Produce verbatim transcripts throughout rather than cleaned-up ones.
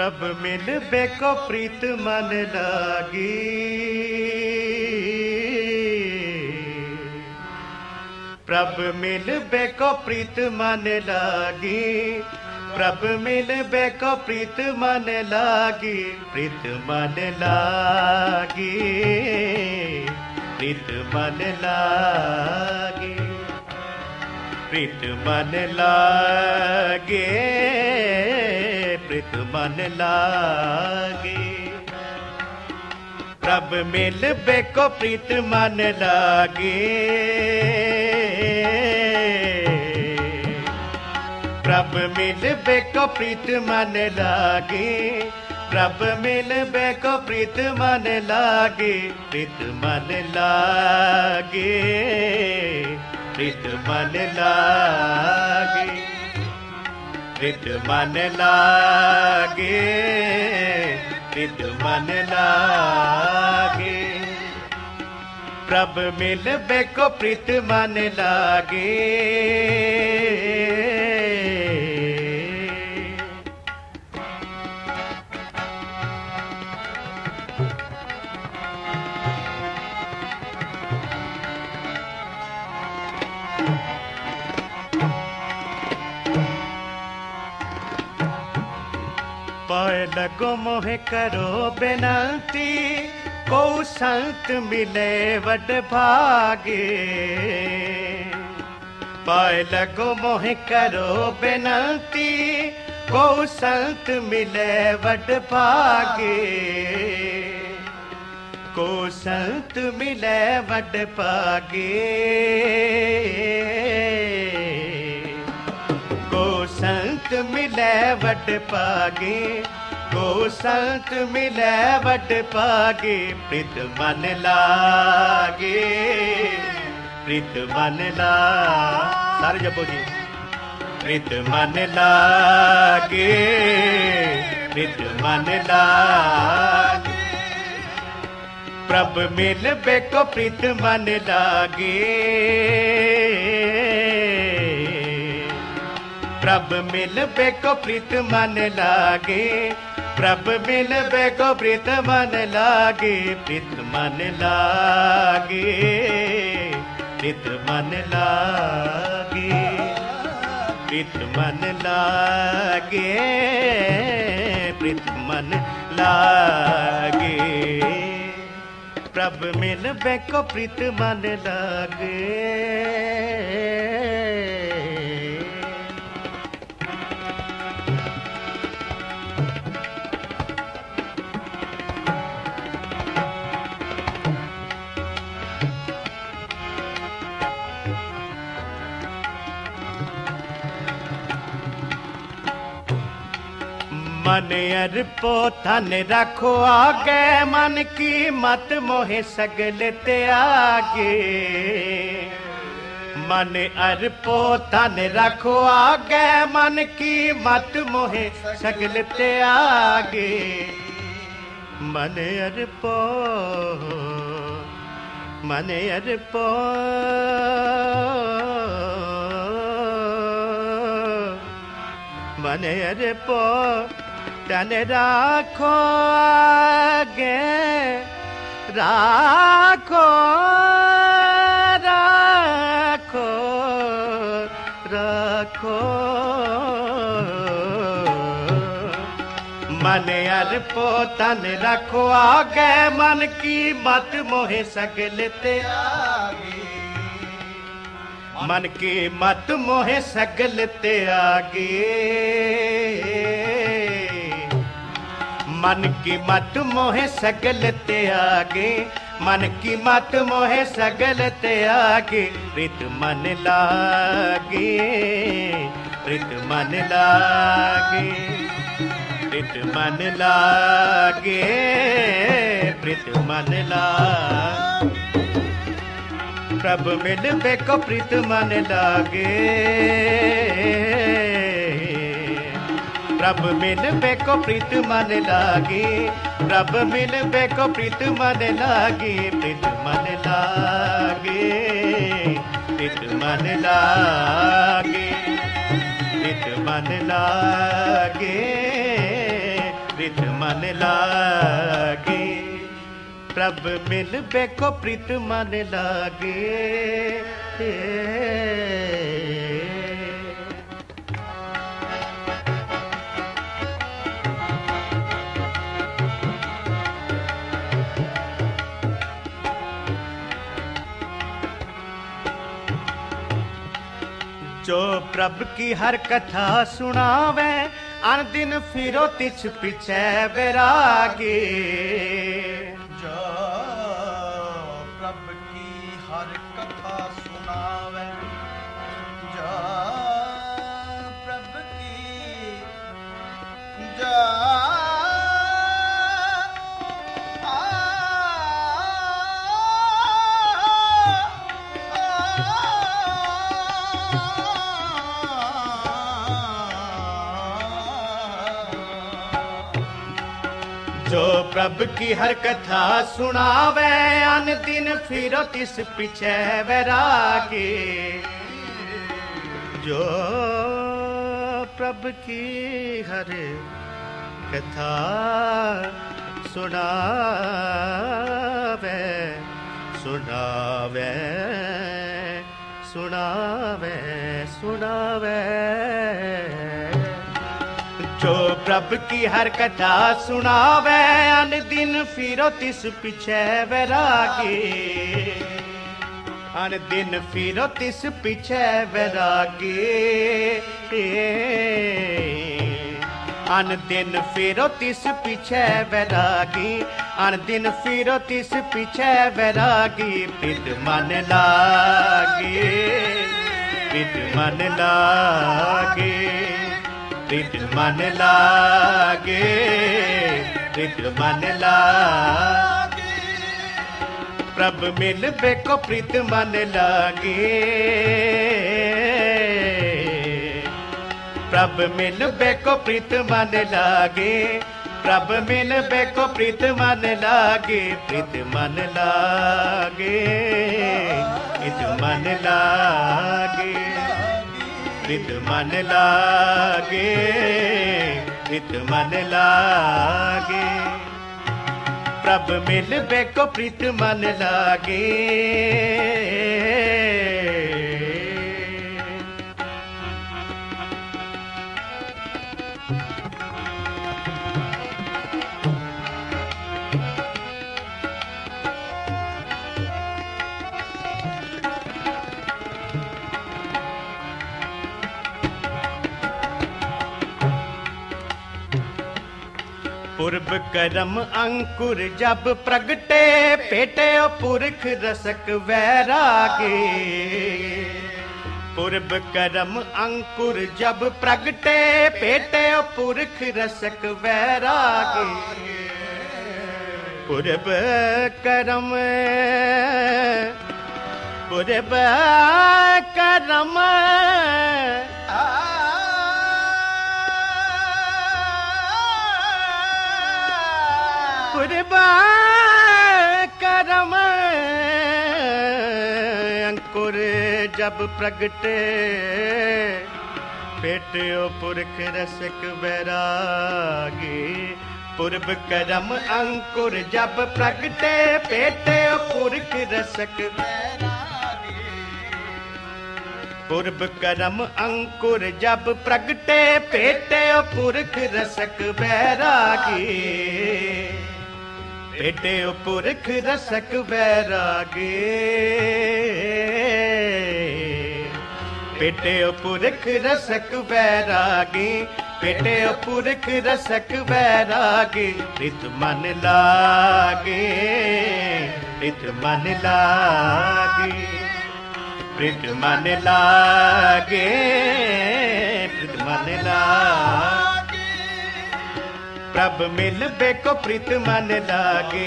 प्रभ मिलबे को प्रीत मन लागी, प्रभ मिलबे को प्रीत मन लागी, प्रभ मिलबे को प्रीत मन लागी, प्रीत मन लागी, प्रीत मन लागी, प्रीत मन लागे, प्रीत मन लागे। प्रभ मिलबे को प्रीत मन लागे, प्रभ मिलबे को प्रीत मन लागे, प्रभ मिलबे को प्रीत मन लागे, प्रीत मन लागे, प्रीत मन लागे, प्रीत मन लागे, प्रीत मन लागे। प्रभ मिलबे को प्रीत मन लागे, पाए लगो मोहे करो बेनती, को संत मिले वड भागे। पाए लगो मोहे करो बेनती, को संत मिले वड भागे, को संत मिले वड भागे, को संत मिले वड पागे, को संत मिले वड पागे, प्रीत मन लागे, प्रीत मन लागे, सारे जपो जी। प्रीत मन लागे, प्रीत मन लागे। प्रभ मिलबे को प्रीत मन लागे, प्रभ मिलबे को प्रीत मन लागे, प्रभ मिलबे को प्रीत मन लागे, प्रीत मन लागे, प्रीत मन लागे, प्रीत मन लागे, प्रीत मन लागे। प्रभ मिलबे को प्रीत मन लागे। मन अरपो थन रखो आगे, मन की मत मोहे सगल ते आगे। मन अरपो थन रखो आगे, मन की मत मोहे सगल ते आगे। मन अरपो, मन अरपो, मन अरपो तन राखो आगे, राखो, राखो, राखो। मन अरपो तन रखो आगे, मन की मत मोहे सगल ते आगे। मन की मत मोहे सगल ते आगे, मन की मत मोहे सगल ते आगे, मन की मत मोहे सगल ते आगे। प्रीत मन लागे, प्रीत मन लागे, प्रीत मन लागे, प्रीत मन लागे। प्रभ मिलबे को प्रीत मन लागे, प्रभ मिलबे को प्रीत मन लागे, प्रभ मिलबे को प्रीत मन लागे, प्रीत मन लागे, प्रीत मन लागे, प्रीत मन लागे, प्रीत मन लागे। प्रभ मिलबे को प्रीत मन लागे। जो प्रभ की हर कथा सुनावे, अन दिन फिरो तिछ पीछे बैरागी। जो प्रभ की हर कथा सुनावे, जो प्रभ की जो जो प्रभ की हर कथा सुनावे, अन दिन फिरो तिस पीछे बैरागी। जो प्रभ की हर कथा सुनावे सुनावे सुनावे सुनावे। जो प्रभ की हर कथा सुनावे, अन दिन फिरो तिस पीछे बैरागी। अन दिन फिरो तिस पीछे बैरागी। अन दिन फिरो तिस पीछे बैरागी। अन दिन फिरो तिस पीछे बैरागी। प्रीत मन लागे, प्रीत मन लागे, प्रीत मन लागे, प्रीत मन लागे। प्रभ मिलबे को प्रीत मन लागे। प्रभ मिलबे को प्रीत मन लागे। प्रभ मिलबे को प्रीत मन लागे। प्रीत मन लागे, प्रीत मन लागे, प्रीत मन लागे, प्रीत मन लागे। प्रभ मिलबे को प्रीत मन लागे। पूर्व करम अंकुर जब प्रगटे, पेटे पुरख रसक वैरागे। पूर्व करम अंकुर जब प्रगटे, पेटे पुरख रसक वैरागे। पूर्व करम पूर्व करम पूर्व करम अंकुर जब प्रगटे, पेटे पुरख रसक बैरागी। पूर्व करम अंकुर जब प्रगटे, पेटे पुरख रसक बैरागी। पूर्व करम अंकुर जब प्रगटे, पेटे पुरख रसक बैरागी। पेटे पुरख रसक बैरागे। पेटे पुरख रसक बैरागे। पेटे पुरख रसक बैरागे। प्रीत मन लागे, प्रीत मन लागे, प्रीत मन लागे, प्रीत मन लागे। प्रभ मिलबे को प्रीत मन लागे।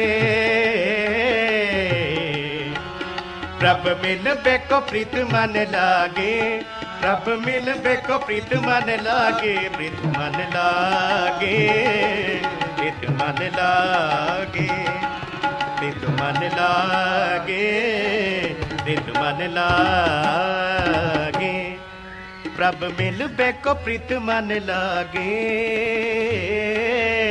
प्रभ मिलबे को प्रीत मन लागे। प्रभ मिलबे को प्रीत मन लागे। प्रीत मन लागे, प्रीत मन लागे, प्रीत मन लागे, प्रीत मन लागे। प्रभ मिलबे को प्रीत मन लागे।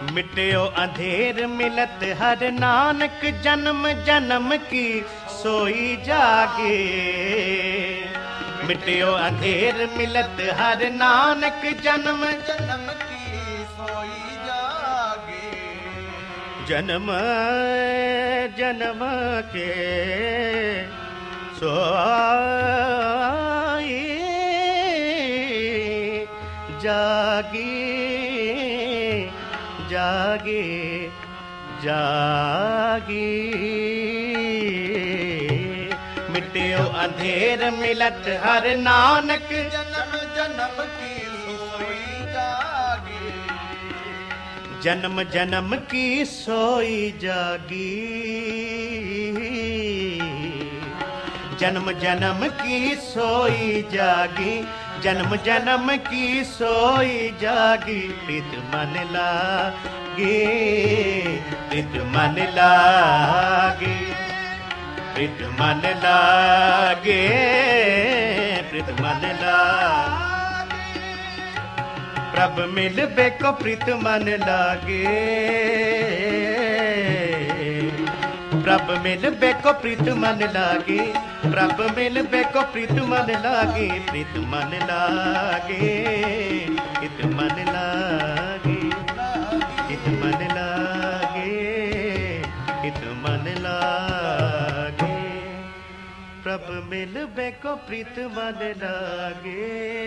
मिट्यो अंधेर मिलत हर नानक जन्म जन्म की सोई जागे। मिट्यो अंधेर मिलत हर नानक जन्म जन्म की सोई जागे। जन्म जन्म के सोई जागी जागे जागी। मिट्यो अंधेर मिलत हर नानक जन्म जन्म की सोई जागे। जन्म जन्म की सोई जागी। जन्म जन्म की सोई जागी। जन्म जन्म की सोई जागी। प्रीत मन लागे प्रीत मन लागे प्रीत मन लागे प्रीत मन लागे। प्रभ मिल बेको प्रीत मन लागे। प्रभ मिल बेको प्रीत मन लागे। प्रभ मिल बेको प्रीत मन लागे। प्रीत मन लागे प्रीत मन लागे प्रीत मन लागे प्रीत मन लागे। प्रभ मिल बेको प्रीत मन लागे।